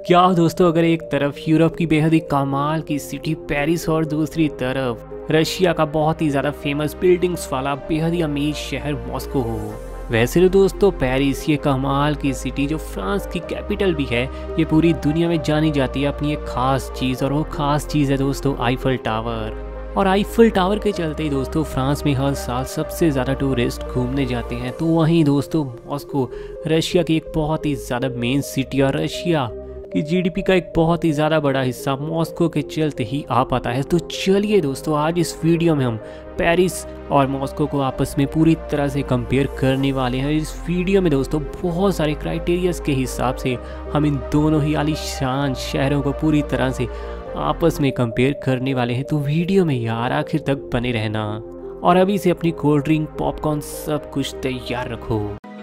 क्या हो दोस्तों, अगर एक तरफ यूरोप की बेहद ही कमाल की सिटी पेरिस और दूसरी तरफ रशिया का बहुत ही ज़्यादा फेमस बिल्डिंग्स वाला बेहद ही अमीर शहर मॉस्को हो। वैसे तो दोस्तों पेरिस ये कमाल की सिटी जो फ्रांस की कैपिटल भी है, ये पूरी दुनिया में जानी जाती है अपनी एक खास चीज़, और वो खास चीज़ है दोस्तों आईफल टावर। और आईफल टावर के चलते ही दोस्तों फ्रांस में हर साल सबसे ज़्यादा टूरिस्ट घूमने जाते हैं। तो वहीं दोस्तों मॉस्को रशिया की एक बहुत ही ज़्यादा मेन सिटी और रशिया कि जीडीपी का एक बहुत ही ज़्यादा बड़ा हिस्सा मॉस्को के चलते ही आ पाता है। तो चलिए दोस्तों आज इस वीडियो में हम पेरिस और मॉस्को को आपस में पूरी तरह से कंपेयर करने वाले हैं। इस वीडियो में दोस्तों बहुत सारे क्राइटेरियाज के हिसाब से हम इन दोनों ही आलीशान शहरों को पूरी तरह से आपस में कंपेयर करने वाले हैं। तो वीडियो में यार आखिर तक बने रहना, और अभी से अपनी कोल्ड ड्रिंक पॉपकॉर्न सब कुछ तैयार रखो।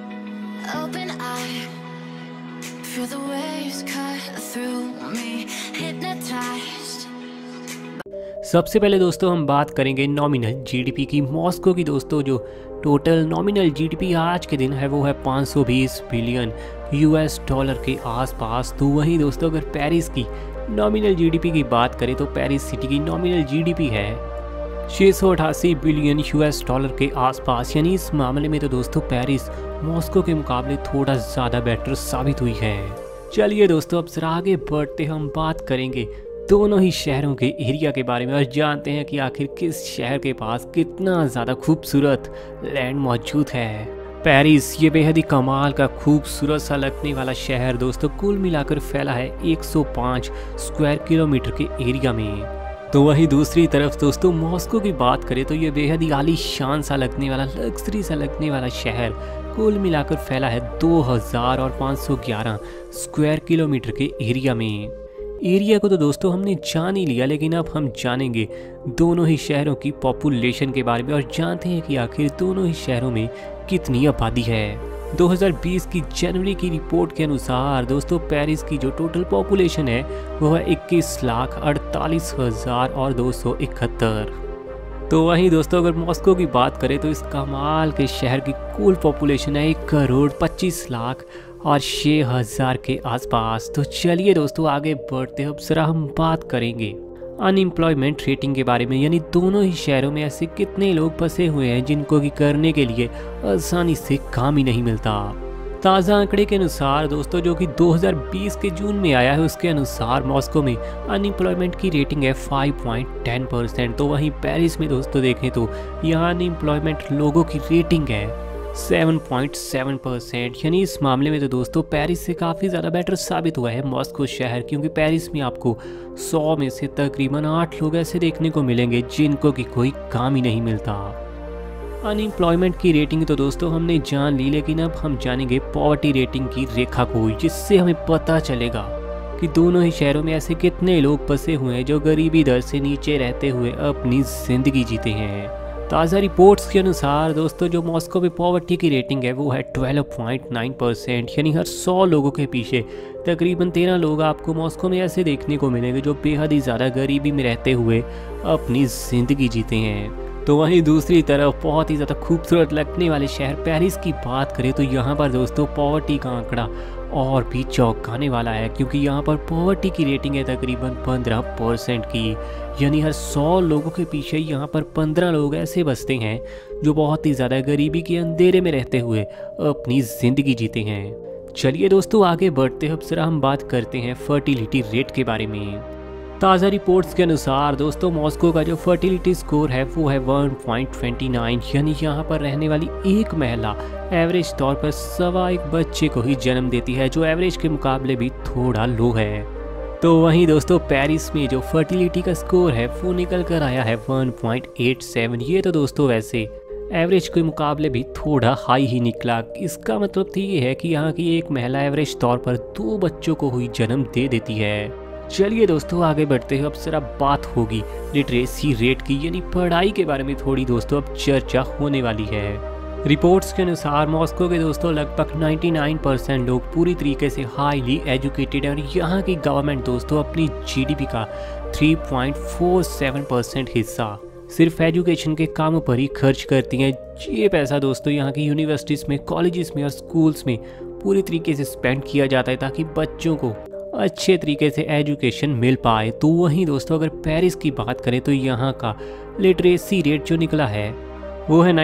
Feel the waves cut through me, hypnotized. सबसे पहले दोस्तों हम बात करेंगे नॉमिनल जीडीपी की। मॉस्को की दोस्तों जो टोटल नॉमिनल जीडीपी आज के दिन है वो है 520 बिलियन यूएस डॉलर के आसपास। तो वहीं दोस्तों अगर पेरिस की नॉमिनल जीडीपी की बात करें तो पेरिस सिटी की नॉमिनल जीडीपी है 688 बिलियन यूएस डॉलर के आसपास। यानी इस मामले में तो दोस्तों पेरिस मॉस्को के मुकाबले थोड़ा ज़्यादा बेटर साबित हुई है। चलिए दोस्तों अब जरा आगे बढ़ते हम बात करेंगे दोनों ही शहरों के एरिया के बारे में और जानते हैं कि आखिर किस शहर के पास कितना ज़्यादा खूबसूरत लैंड मौजूद है। पेरिस ये बेहद ही कमाल का खूबसूरत सा लगने वाला शहर दोस्तों कुल मिलाकर फैला है 105 स्क्वायर किलोमीटर के एरिया में। तो वहीं दूसरी तरफ दोस्तों मॉस्को की बात करें तो ये बेहद ही आलीशान सा लगने वाला लग्जरी सा लगने वाला शहर कुल मिलाकर फैला है 2511 स्क्वायर किलोमीटर के एरिया में। एरिया को तो दोस्तों हमने जान ही लिया, लेकिन अब हम जानेंगे दोनों ही शहरों की पॉपुलेशन के बारे में और जानते हैं कि आखिर दोनों ही शहरों में कितनी आबादी है। 2020 की जनवरी की रिपोर्ट के अनुसार दोस्तों पेरिस की जो टोटल पॉपुलेशन है वो है 21,48,271। तो वहीं दोस्तों अगर मॉस्को की बात करें तो इस कमाल के शहर की कुल पॉपुलेशन है 1,25,06,000 के आसपास। तो चलिए दोस्तों आगे बढ़ते अब जरा हम बात करेंगे अनएम्प्लॉयमेंट रेटिंग के बारे में। यानी दोनों ही शहरों में ऐसे कितने लोग फंसे हुए हैं जिनको कि करने के लिए आसानी से काम ही नहीं मिलता। ताज़ा आंकड़े के अनुसार दोस्तों जो कि 2020 के जून में आया है उसके अनुसार मॉस्को में अनएम्प्लॉयमेंट की रेटिंग है 5.10%। तो वहीं पेरिस में दोस्तों देखें तो यहाँ अनएम्प्लॉयमेंट लोगों की रेटिंग है 7.7%। यानी इस मामले में तो दोस्तों पेरिस से काफ़ी ज़्यादा बेटर साबित हुआ है मॉस्को शहर, क्योंकि पेरिस में आपको 100 में से तकरीबन 8 लोग ऐसे देखने को मिलेंगे जिनको कि कोई काम ही नहीं मिलता। अनएम्प्लॉयमेंट की रेटिंग तो दोस्तों हमने जान ली, लेकिन अब हम जानेंगे पॉवर्टी रेटिंग की रेखा को, जिससे हमें पता चलेगा कि दोनों ही शहरों में ऐसे कितने लोग फंसे हुए हैं जो गरीबी दर से नीचे रहते हुए अपनी ज़िंदगी जीते हैं। ताज़ा रिपोर्ट्स के अनुसार दोस्तों जो मॉस्को में पॉवर्टी की रेटिंग है वो है 12.9%। यानी हर 100 लोगों के पीछे तकरीबन 13 लोग आपको मॉस्को में ऐसे देखने को मिलेंगे जो बेहद ही ज़्यादा गरीबी में रहते हुए अपनी ज़िंदगी जीते हैं। तो वहीं दूसरी तरफ बहुत ही ज़्यादा खूबसूरत लगने वाले शहर पेरिस की बात करें तो यहाँ पर दोस्तों पॉवर्टी का आंकड़ा और भी चौंकाने वाला है, क्योंकि यहाँ पर पॉवर्टी की रेटिंग है तकरीबन 15% की। यानी हर 100 लोगों के पीछे यहाँ पर 15 लोग ऐसे बसते हैं जो बहुत ही ज़्यादा गरीबी के अंधेरे में रहते हुए अपनी ज़िंदगी जीते हैं। चलिए दोस्तों आगे बढ़ते अब जरा हम बात करते हैं फर्टिलिटी रेट के बारे में। ताज़ा रिपोर्ट्स के अनुसार दोस्तों मॉस्को का जो फर्टिलिटी स्कोर है वो है 1.29। यानी यहाँ पर रहने वाली एक महिला एवरेज तौर पर 1.25 बच्चे को ही जन्म देती है, जो एवरेज के मुकाबले भी थोड़ा लो है। तो वहीं दोस्तों पेरिस में जो फर्टिलिटी का स्कोर है वो निकल कर आया है 1.87। ये तो दोस्तों वैसे एवरेज के मुकाबले भी थोड़ा हाई ही निकला। इसका मतलब तो ये है कि यहाँ की एक महिला एवरेज तौर पर 2 बच्चों को ही जन्म दे देती है। चलिए दोस्तों आगे बढ़ते हैं अब जरा बात होगी लिटरेसी रेट की, यानी पढ़ाई के बारे में थोड़ी दोस्तों अब चर्चा होने वाली है। रिपोर्ट्स के अनुसार मॉस्को के दोस्तों लगभग 99% लोग पूरी तरीके से हाईली एजुकेटेड है, और यहाँ की गवर्नमेंट दोस्तों अपनी जीडीपी का 3.47% हिस्सा सिर्फ एजुकेशन के कामों पर ही खर्च करती हैं। ये पैसा दोस्तों यहाँ की यूनिवर्सिटीज़ में, कॉलेजेस में और स्कूल्स में पूरी तरीके से स्पेंड किया जाता है ताकि बच्चों को अच्छे तरीके से एजुकेशन मिल पाए। तो वहीं दोस्तों अगर पेरिस की बात करें तो यहाँ का लिटरेसी रेट जो निकला है वो है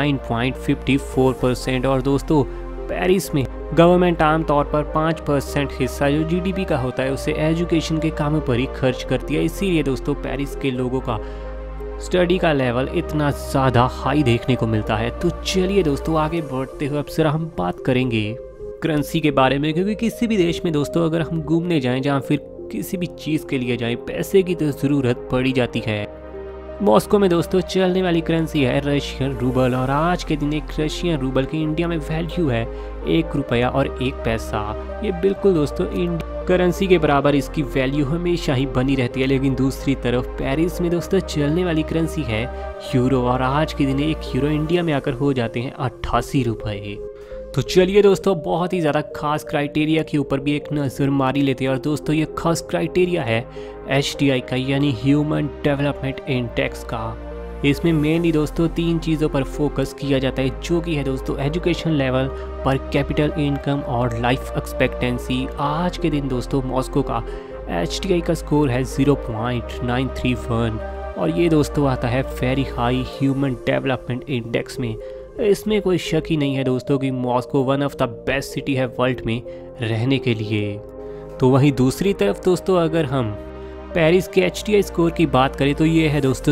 99.54%। और दोस्तों पेरिस में गवर्नमेंट आमतौर पर 5% हिस्सा जो जीडीपी का होता है उसे एजुकेशन के कामों पर ही खर्च करती है। इसीलिए दोस्तों पेरिस के लोगों का स्टडी का लेवल इतना ज़्यादा हाई देखने को मिलता है। तो चलिए दोस्तों आगे बढ़ते हुए अब जरा हम बात करेंगे करेंसी के बारे में, क्योंकि किसी भी देश में दोस्तों अगर हम घूमने जाएं जहाँ फिर किसी भी चीज़ के लिए जाएं पैसे की तो ज़रूरत पड़ी जाती है। मॉस्को में दोस्तों चलने वाली करेंसी है रशियन रूबल, और आज के दिन एक रशियन रूबल की इंडिया में वैल्यू है 1 रुपया और 1 पैसा। ये बिल्कुल दोस्तों इंडियन करेंसी के बराबर इसकी वैल्यू हमेशा ही बनी रहती है। लेकिन दूसरी तरफ पेरिस में दोस्तों चलने वाली करेंसी है यूरो, और आज के दिन 1 यूरो इंडिया में आकर हो जाते हैं 88 रुपये। तो चलिए दोस्तों बहुत ही ज़्यादा खास क्राइटेरिया के ऊपर भी एक नज़र मारी लेते हैं। और दोस्तों ये खास क्राइटेरिया है HDI का, यानी ह्यूमन डेवलपमेंट इंडेक्स का। इसमें मेनली दोस्तों 3 चीज़ों पर फोकस किया जाता है, जो कि है दोस्तों education level, per capital income और लाइफ एक्सपेक्टेंसी। आज के दिन दोस्तों मॉस्को का HDI का स्कोर है 0.931, और ये दोस्तों आता है very high human development index में। इसमें कोई शक ही नहीं है दोस्तों कि Moscow one of the best city है वर्ल्ड में रहने के लिए। तो वहीं दूसरी तरफ दोस्तों अगर हम पेरिस के HDI स्कोर की बात करें तो ये है दोस्तों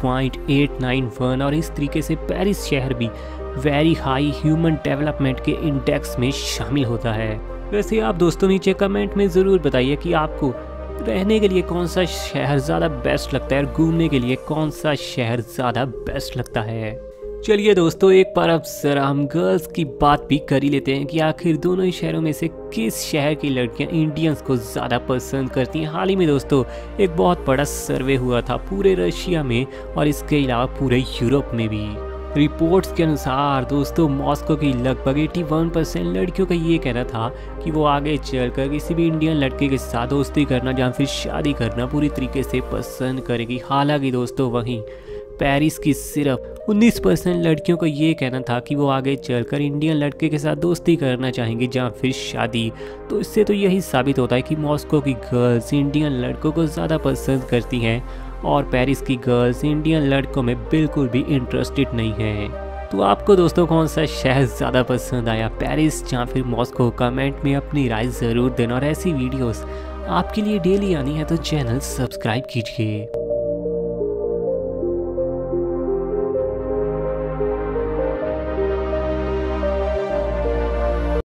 0.891, और इस तरीके से पेरिस शहर भी वेरी हाई ह्यूमन डेवलपमेंट के इंडेक्स में शामिल होता है। वैसे आप दोस्तों नीचे कमेंट में ज़रूर बताइए कि आपको रहने के लिए कौन सा शहर ज़्यादा बेस्ट लगता है और घूमने के लिए कौन सा शहर ज़्यादा बेस्ट लगता है। चलिए दोस्तों एक बार अब जरा हम गर्ल्स की बात भी कर ही लेते हैं कि आखिर दोनों ही शहरों में से किस शहर की लड़कियां इंडियंस को ज़्यादा पसंद करती हैं। हाल ही में दोस्तों एक बहुत बड़ा सर्वे हुआ था पूरे रशिया में और इसके अलावा पूरे यूरोप में भी। रिपोर्ट्स के अनुसार दोस्तों मॉस्को की लगभग 81% लड़कियों का ये कहना था कि वो आगे चलकर किसी भी इंडियन लड़के के साथ दोस्ती करना या फिर शादी करना पूरी तरीके से पसंद करेगी। हालांकि दोस्तों वहीं पेरिस की सिर्फ 19% लड़कियों का ये कहना था कि वो आगे चलकर इंडियन लड़के के साथ दोस्ती करना चाहेंगे या फिर शादी। तो इससे तो यही साबित होता है कि मॉस्को की गर्ल्स इंडियन लड़कों को ज़्यादा पसंद करती हैं और पेरिस की गर्ल्स इंडियन लड़कों में बिल्कुल भी इंटरेस्टेड नहीं है। तो आपको दोस्तों कौन सा शहर ज़्यादा पसंद आया, पेरिस या फिर मॉस्को? कमेंट में अपनी राय ज़रूर देना, और ऐसी वीडियोस आपके लिए डेली आनी है तो चैनल सब्सक्राइब कीजिए।